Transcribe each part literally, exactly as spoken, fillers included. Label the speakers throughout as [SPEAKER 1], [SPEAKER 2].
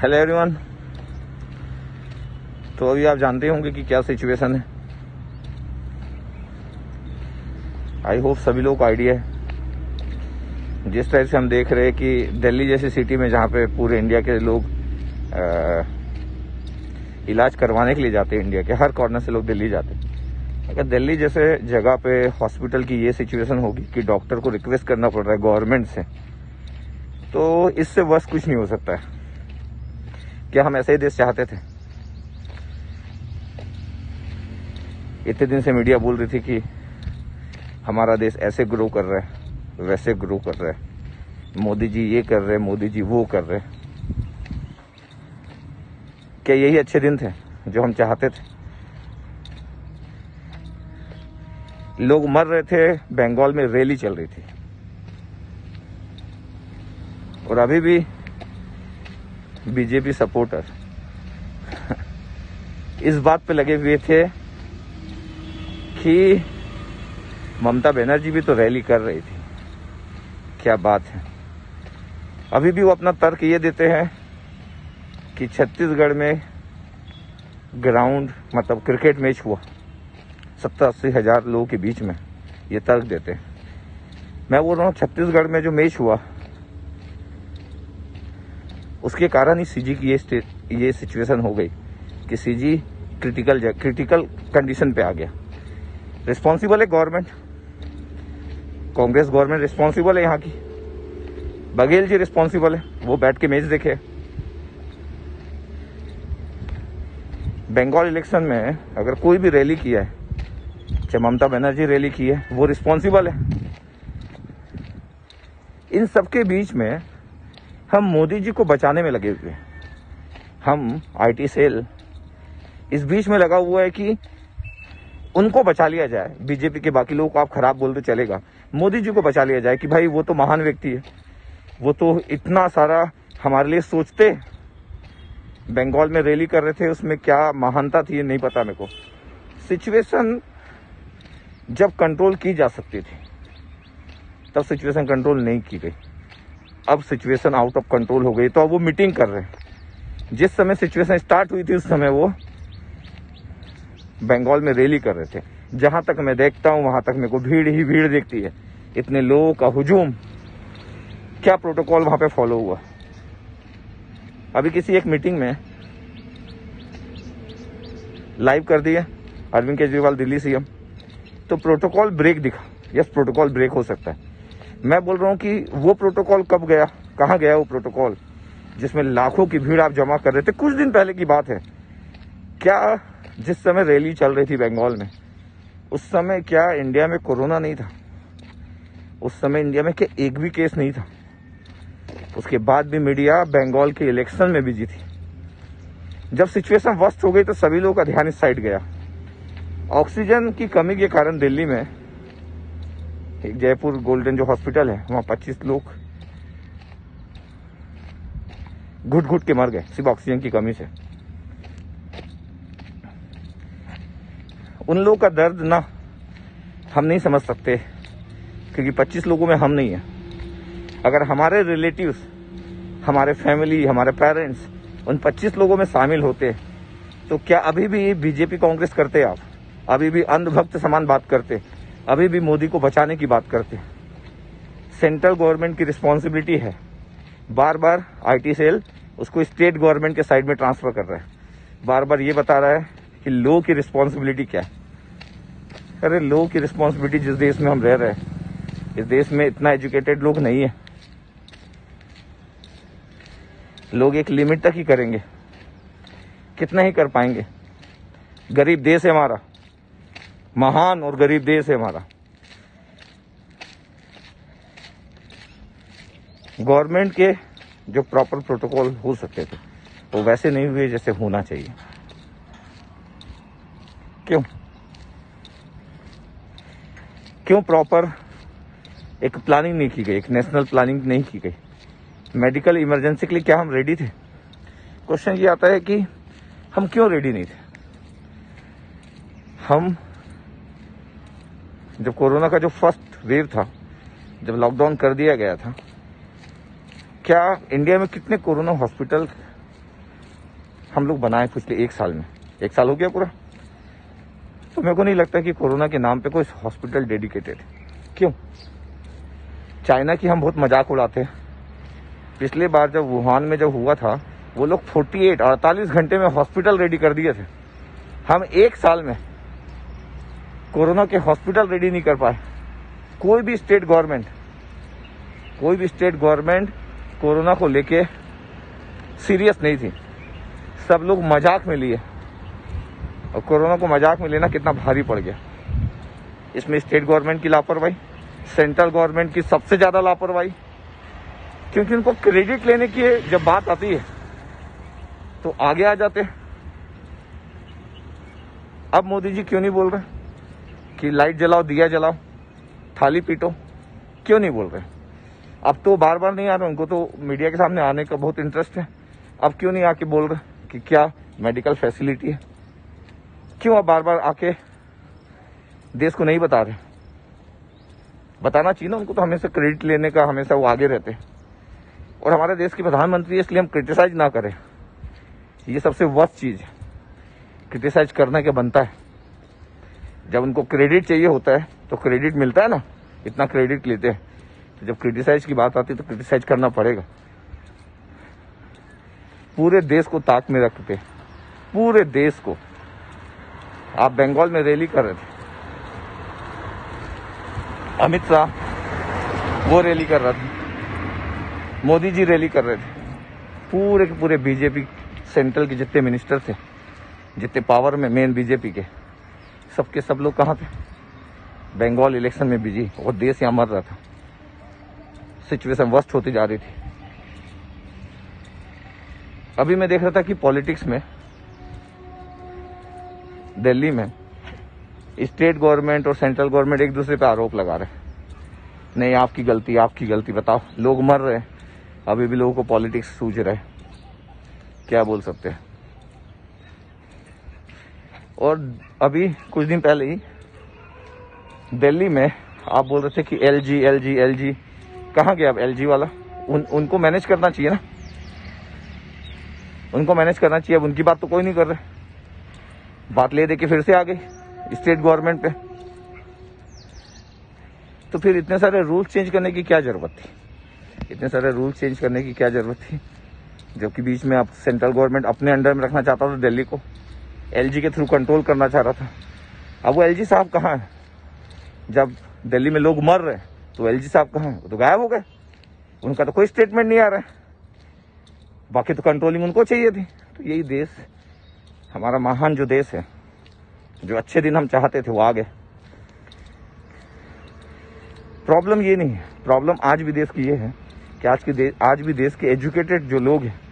[SPEAKER 1] Hello everyone. तो अभी आप जानते होंगे कि क्या सिचुएशन है। आई होप सभी लोगों को आइडिया है। जिस टाइप से हम देख रहे हैं कि दिल्ली जैसी सिटी में जहाँ पे पूरे इंडिया के लोग आ, इलाज करवाने के लिए जाते हैं, इंडिया के हर कॉर्नर से लोग दिल्ली जाते हैं। अगर दिल्ली जैसे जगह पे हॉस्पिटल की ये सिचुएशन होगी कि डॉक्टर को रिक्वेस्ट करना पड़ रहा है गवर्नमेंट से, तो इससे वर्ष कुछ नहीं हो सकता है। क्या हम ऐसे ही देश चाहते थे? इतने दिन से मीडिया बोल रही थी कि हमारा देश ऐसे ग्रो कर रहा है, वैसे ग्रो कर रहा है, मोदी जी ये कर रहे हैं, मोदी जी वो कर रहे हैं। क्या यही अच्छे दिन थे जो हम चाहते थे? लोग मर रहे थे, बंगाल में रैली चल रही थी, और अभी भी बीजेपी सपोर्टर इस बात पे लगे हुए थे कि ममता बनर्जी भी तो रैली कर रही थी। क्या बात है। अभी भी वो अपना तर्क ये देते हैं कि छत्तीसगढ़ में ग्राउंड मतलब क्रिकेट मैच हुआ सत्तर अस्सी हजार लोगों के बीच में, ये तर्क देते हैं। मैं बोल रहा हूँ छत्तीसगढ़ में जो मैच हुआ उसके कारण ही सीजी की ये ये सिचुएशन हो गई कि सीजी क्रिटिकल क्रिटिकल कंडीशन पे आ गया। रिस्पॉन्सिबल है गवर्नमेंट, कांग्रेस गवर्नमेंट रिस्पॉन्सिबल है यहाँ की। बघेल जी रिस्पॉन्सिबल है, वो बैठ के मैच देखे। बंगाल इलेक्शन में अगर कोई भी रैली किया है, चाहे ममता बनर्जी रैली की है, वो रिस्पॉन्सिबल है। इन सबके बीच में हम मोदी जी को बचाने में लगे हुए हैं। हम आईटी सेल इस बीच में लगा हुआ है कि उनको बचा लिया जाए। बीजेपी के बाकी लोगों को आप खराब बोल दो चलेगा, मोदी जी को बचा लिया जाए कि भाई वो तो महान व्यक्ति है, वो तो इतना सारा हमारे लिए सोचते। बंगाल में रैली कर रहे थे, उसमें क्या महानता थी ये नहीं पता मेरे को। सिचुएशन जब कंट्रोल की जा सकती थी तब सिचुएशन कंट्रोल नहीं की गई। अब सिचुएशन आउट ऑफ कंट्रोल हो गई, तो अब वो मीटिंग कर रहे हैं। जिस समय सिचुएशन स्टार्ट हुई थी उस समय वो बंगाल में रैली कर रहे थे। जहां तक मैं देखता हूं वहां तक मेरे को भीड़ ही भीड़ दिखती है। इतने लोगों का हुजूम, क्या प्रोटोकॉल वहां पे फॉलो हुआ? अभी किसी एक मीटिंग में लाइव कर दिया अरविंद केजरीवाल दिल्ली सीएम, तो प्रोटोकॉल ब्रेक दिखा। यस, प्रोटोकॉल ब्रेक हो सकता है। मैं बोल रहा हूं कि वो प्रोटोकॉल कब गया, कहां गया वो प्रोटोकॉल जिसमें लाखों की भीड़ आप जमा कर रहे थे? कुछ दिन पहले की बात है। क्या जिस समय रैली चल रही थी बंगाल में, उस समय क्या इंडिया में कोरोना नहीं था? उस समय इंडिया में क्या एक भी केस नहीं था? उसके बाद भी मीडिया बंगाल के इलेक्शन में बिजी थी। जब सिचुएशन वर्स्ट हो गई तो सभी लोगों का ध्यान इस साइड गया। ऑक्सीजन की कमी के कारण दिल्ली में एक जयपुर गोल्डन जो हॉस्पिटल है, वहां पच्चीस लोग घुट घुट के मर गए सिर्फ ऑक्सीजन की कमी से। उन लोगों का दर्द ना हम नहीं समझ सकते, क्योंकि पच्चीस लोगों में हम नहीं है। अगर हमारे रिलेटिव्स, हमारे फैमिली, हमारे पेरेंट्स उन पच्चीस लोगों में शामिल होते तो क्या अभी भी बीजेपी कांग्रेस करते? आप अभी भी अंधभक्त समान बात करते? अभी भी मोदी को बचाने की बात करते? सेंट्रल गवर्नमेंट की रिस्पॉन्सिबिलिटी है। बार बार आईटी सेल उसको स्टेट गवर्नमेंट के साइड में ट्रांसफर कर रहा है। बार बार ये बता रहा है कि लोगों की रिस्पॉन्सिबिलिटी क्या है। अरे लोगों की रिस्पॉन्सिबिलिटी, जिस देश में हम रह रहे हैं, इस देश में इतना एजुकेटेड लोग नहीं है। लोग एक लिमिट तक ही करेंगे, कितना ही कर पाएंगे। गरीब देश है हमारा, महान और गरीब देश है हमारा। गवर्नमेंट के जो प्रॉपर प्रोटोकॉल हो सकते थे वो वैसे नहीं हुए जैसे होना चाहिए। क्यों क्यों प्रॉपर एक प्लानिंग नहीं की गई, एक नेशनल प्लानिंग नहीं की गई? मेडिकल इमरजेंसी के लिए क्या हम रेडी थे? क्वेश्चन ये आता है कि हम क्यों रेडी नहीं थे? हम जब कोरोना का जो फर्स्ट वेव था, जब लॉकडाउन कर दिया गया था, क्या इंडिया में कितने कोरोना हॉस्पिटल हम लोग बनाए पिछले एक साल में। एक साल हो गया पूरा। तो मेरे को नहीं लगता कि कोरोना के नाम पे कोई हॉस्पिटल डेडिकेटेड है। क्यों? चाइना की हम बहुत मजाक उड़ाते हैं। पिछले बार जब वुहान में जब हुआ था, वो लोग अड़तालीस अड़तालीस घंटे में हॉस्पिटल रेडी कर दिए थे। हम एक साल में कोरोना के हॉस्पिटल रेडी नहीं कर पाए। कोई भी स्टेट गवर्नमेंट कोई भी स्टेट गवर्नमेंट कोरोना को लेके सीरियस नहीं थी। सब लोग मजाक में लिए, और कोरोना को मजाक में लेना कितना भारी पड़ गया। इसमें स्टेट गवर्नमेंट की लापरवाही, सेंट्रल गवर्नमेंट की सबसे ज्यादा लापरवाही, क्योंकि उनको क्रेडिट लेने की जब बात आती है तो आगे आ जाते हैं। अब मोदी जी क्यों नहीं बोल रहे कि लाइट जलाओ, दिया जलाओ, थाली पीटो? क्यों नहीं बोल रहे? अब तो बार बार नहीं आ रहे, उनको तो मीडिया के सामने आने का बहुत इंटरेस्ट है। अब क्यों नहीं आके बोल रहे कि क्या मेडिकल फैसिलिटी है? क्यों अब बार बार आके देश को नहीं बता रहे? बताना चाहिए ना उनको। तो हमेशा क्रेडिट लेने का हमेशा वो आगे रहते हैं। और हमारे देश के प्रधानमंत्री, इसलिए हम क्रिटिसाइज ना करें, ये सबसे वर्स्ट चीज है। क्रिटिसाइज करने के बनता है। जब उनको क्रेडिट चाहिए होता है तो क्रेडिट मिलता है ना, इतना क्रेडिट लेते हैं। तो जब क्रिटिसाइज की बात आती है तो क्रिटिसाइज करना पड़ेगा। पूरे देश को ताक में रखते, पूरे देश को। आप बंगाल में रैली कर रहे थे, अमित शाह वो रैली कर रहा था, मोदी जी रैली कर रहे थे। पूरे के पूरे बीजेपी सेंट्रल के जितने मिनिस्टर थे, जितने पावर में मेन बीजेपी के, सबके सब लोग कहाँ थे? बंगाल इलेक्शन में बिजी। और देश यहाँ मर रहा था, सिचुएशन वर्स्ट होती जा रही थी। अभी मैं देख रहा था कि पॉलिटिक्स में दिल्ली में स्टेट गवर्नमेंट और सेंट्रल गवर्नमेंट एक दूसरे पे आरोप लगा रहे हैं। नहीं, आपकी गलती, आपकी गलती। बताओ, लोग मर रहे हैं, अभी भी लोगों को पॉलिटिक्स सूझ रहा है। क्या बोल सकते हैं? और अभी कुछ दिन पहले ही दिल्ली में आप बोल रहे थे कि एलजी एलजी एलजी कहाँ गया अब एलजी वाला? उन, उनको मैनेज करना चाहिए ना, उनको मैनेज करना चाहिए। अब उनकी बात तो कोई नहीं कर रहे। बात ले दे के फिर से आ गई स्टेट गवर्नमेंट पे। तो फिर इतने सारे रूल्स चेंज करने की क्या जरूरत थी? इतने सारे रूल्स चेंज करने की क्या जरूरत थी? जबकि बीच में आप सेंट्रल गवर्नमेंट अपने अंडर में रखना चाहता था दिल्ली को, एलजी के थ्रू कंट्रोल करना चाह रहा था। अब वो एलजी साहब कहाँ है? जब दिल्ली में लोग मर रहे हैं तो एलजी साहब कहाँ है? वो तो गायब हो गए। उनका तो कोई स्टेटमेंट नहीं आ रहा है। बाकी तो कंट्रोलिंग उनको चाहिए थी। तो यही देश, हमारा महान जो देश है, जो अच्छे दिन हम चाहते थे, वो आ गए। प्रॉब्लम ये नहीं है, प्रॉब्लम आज भी देश की ये है कि आज की देश आज भी देश के एजुकेटेड जो लोग हैं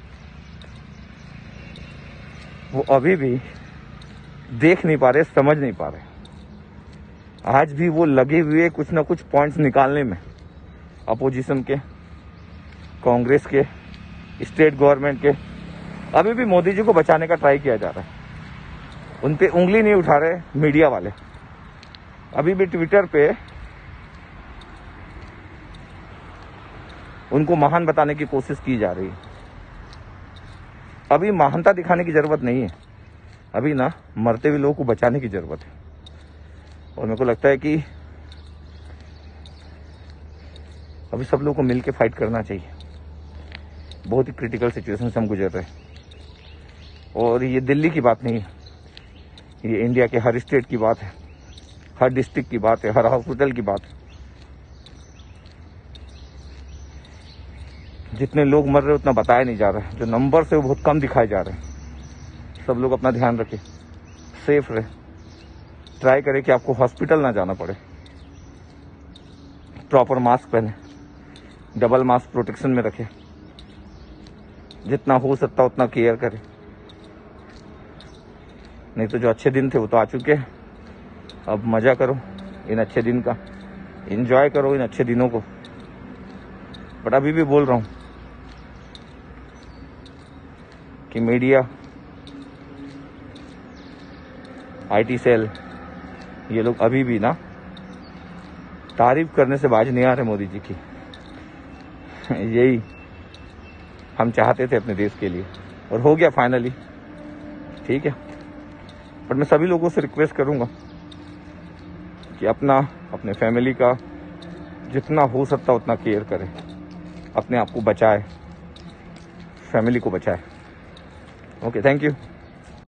[SPEAKER 1] वो अभी भी देख नहीं पा रहे, समझ नहीं पा रहे। आज भी वो लगे हुए कुछ ना कुछ पॉइंट्स निकालने में, अपोजिशन के, कांग्रेस के, स्टेट गवर्नमेंट के। अभी भी मोदी जी को बचाने का ट्राई किया जा रहा है। उन पे उंगली नहीं उठा रहे मीडिया वाले। अभी भी ट्विटर पे उनको महान बताने की कोशिश की जा रही है। अभी महानता दिखाने की जरूरत नहीं है, अभी ना मरते हुए लोगों को बचाने की जरूरत है। और मेरे को लगता है कि अभी सब लोगों को मिलकर फाइट करना चाहिए। बहुत ही क्रिटिकल सिचुएशन से हम गुजर रहे हैं। और ये दिल्ली की बात नहीं है, ये इंडिया के हर स्टेट की बात है, हर डिस्ट्रिक्ट की बात है, हर हॉस्पिटल की बात है। जितने लोग मर रहे हैं उतना बताया नहीं जा रहा है। जो नंबर से वो बहुत कम दिखाए जा रहे हैं। सब लोग अपना ध्यान रखें, सेफ रहे, ट्राई करें कि आपको हॉस्पिटल ना जाना पड़े। प्रॉपर मास्क पहने, डबल मास्क प्रोटेक्शन में रखें, जितना हो सकता उतना केयर करें। नहीं तो जो अच्छे दिन थे वो तो आ चुके हैं। अब मजा करो इन अच्छे दिन का, एंजॉय करो इन अच्छे दिनों को। बट अभी भी बोल रहा हूं कि मीडिया, आईटी सेल, ये लोग अभी भी ना तारीफ करने से बाज नहीं आ रहे मोदी जी की। यही हम चाहते थे अपने देश के लिए, और हो गया फाइनली। ठीक है। बट मैं सभी लोगों से रिक्वेस्ट करूंगा कि अपना, अपने फैमिली का जितना हो सकता उतना केयर करें, अपने आप को बचाए, फैमिली को बचाए। Okay, thank you.